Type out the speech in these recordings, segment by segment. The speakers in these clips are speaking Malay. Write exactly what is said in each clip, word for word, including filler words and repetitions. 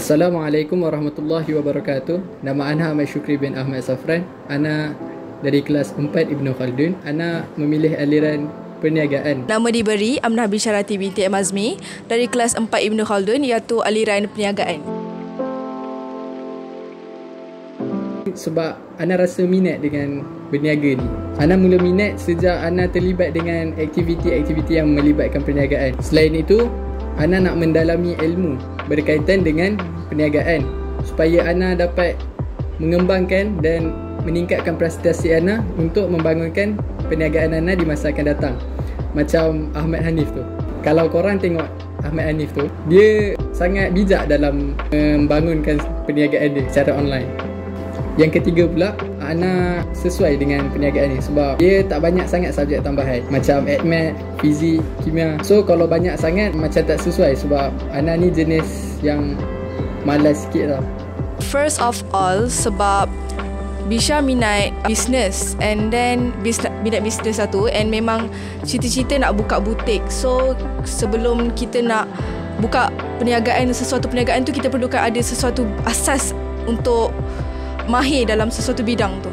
Assalamualaikum warahmatullahi wabarakatuh. Nama Ana Ahmad Syukri bin Ahmad Safran. Ana dari kelas empat Ibnu Khaldun. Ana memilih aliran perniagaan. Nama diberi Amnah Bisharati binti M. Azmi dari kelas empat Ibnu Khaldun, iaitu aliran perniagaan. Sebab Ana rasa minat dengan berniaga ni. Ana mula minat sejak Ana terlibat dengan aktiviti-aktiviti yang melibatkan perniagaan. Selain itu, Ana nak mendalami ilmu berkaitan dengan perniagaan supaya Ana dapat mengembangkan dan meningkatkan prestasi Ana untuk membangunkan perniagaan Ana di masa akan datang. Macam Ahmad Hanif tu. Kalau korang tengok Ahmad Hanif tu, dia sangat bijak dalam membangunkan perniagaan dia secara online. Yang ketiga pula, Ana sesuai dengan perniagaan ni sebab dia tak banyak sangat subjek tambahan macam AdMed, Fizik, Kimia. So kalau banyak sangat macam tak sesuai sebab Ana ni jenis yang malas sikit lah. First of all, sebab Bisha minat business and then minat business satu, and memang cita-cita nak buka butik. So sebelum kita nak buka perniagaan, sesuatu perniagaan tu, kita perlukan ada sesuatu asas untuk mahir dalam sesuatu bidang tu.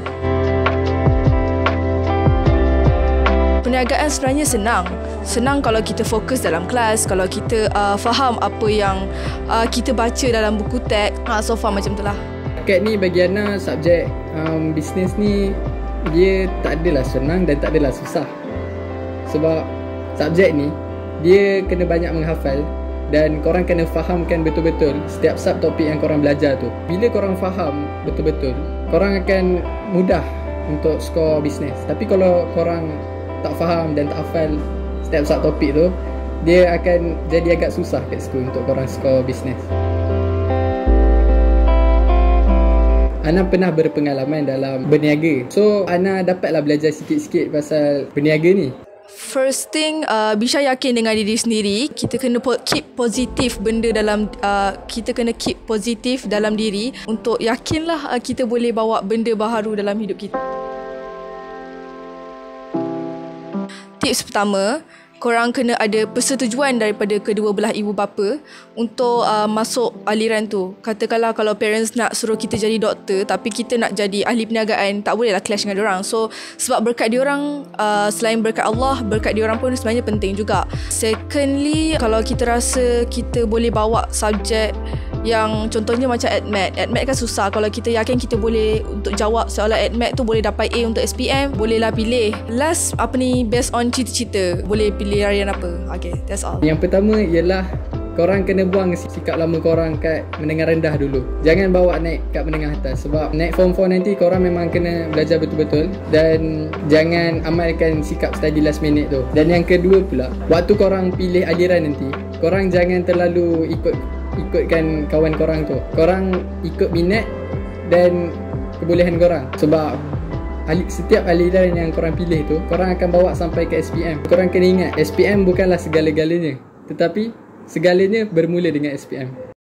Perniagaan sebenarnya senang. Senang kalau kita fokus dalam kelas, kalau kita uh, faham apa yang uh, kita baca dalam buku teks. Uh, so far macam tu lah. Kat ni bagi Ana, subjek um, bisnes ni dia tak adalah senang dan tak adalah susah. Sebab subjek ni dia kena banyak menghafal dan korang kena fahamkan betul-betul setiap subtopik yang korang belajar tu. Bila korang faham betul-betul, korang akan mudah untuk skor bisnes. Tapi kalau korang tak faham dan tak hafal setiap subtopik tu, dia akan jadi agak susah kat situ untuk korang skor bisnes. Ana pernah berpengalaman dalam berniaga. So Ana dapatlah belajar sikit-sikit pasal berniaga ni. First thing, uh, Bisha yakin dengan diri sendiri. Kita kena keep positif benda dalam uh, kita kena keep positif dalam diri untuk yakinlah uh, kita boleh bawa benda baharu dalam hidup kita. Tips pertama, korang kena ada persetujuan daripada kedua belah ibu bapa untuk uh, masuk aliran tu. Katakanlah kalau parents nak suruh kita jadi doktor tapi kita nak jadi ahli perniagaan, tak bolehlah clash dengan diorang. So sebab berkat diorang, uh, selain berkat Allah, berkat diorang pun sebenarnya penting juga. Secondly, kalau kita rasa kita boleh bawa subjek yang contohnya macam AdMed. AdMed kan susah. Kalau kita yakin kita boleh untuk jawab soalan AdMed tu, boleh dapat A untuk S P M, bolehlah pilih. Last, apa ni, based on cita-cita, boleh pilih harian apa. Okay, that's all. Yang pertama ialah korang kena buang sikap lama korang kat menengah rendah dulu. Jangan bawa naik kat menengah atas. Sebab naik form four nanti korang memang kena belajar betul-betul dan jangan amalkan sikap study last minute tu. Dan yang kedua pula, waktu korang pilih aliran nanti, korang jangan terlalu ikut ikutkan kawan korang tu. Korang ikut minat dan kebolehan korang. Sebab setiap aliran yang korang pilih tu, korang akan bawa sampai ke S P M. Korang kena ingat, S P M bukanlah segala-galanya, tetapi segalanya bermula dengan S P M.